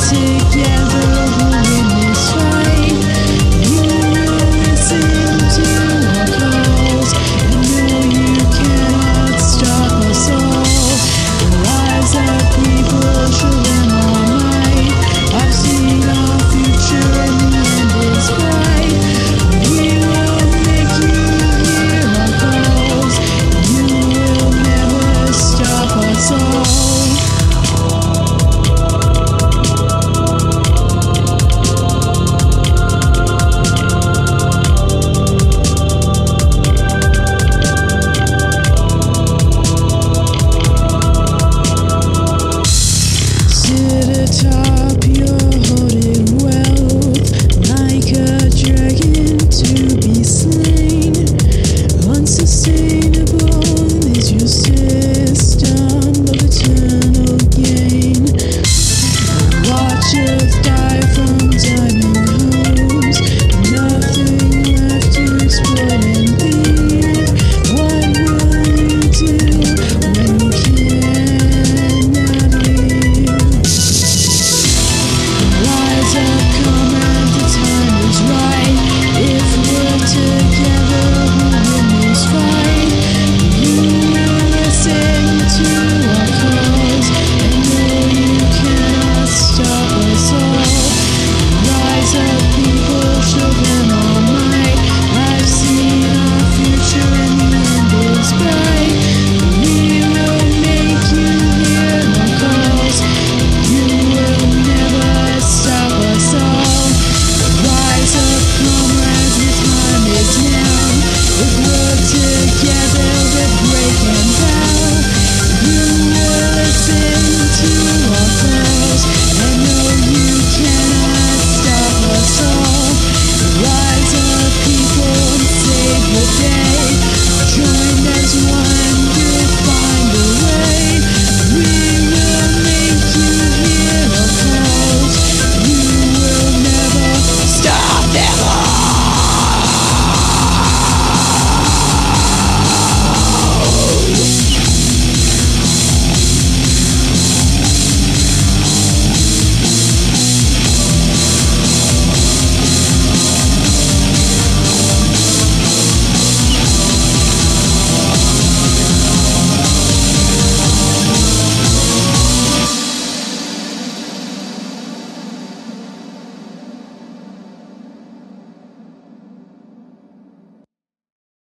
together we'll win this fight. You will listen to our calls, and no, you cannot stop us all. Rise up, people, show them our might. I've seen our future, and the end is bright. We will make you hear our calls. You will never stop us all. Atop, you're holding wealth like a dragon to be slain. Unsustainable is your system of eternal gain. Watch us die from diamond hoes, nothing left to exploit and leave. What will you do when you cannot leave? Rise up, comrade, the time is right.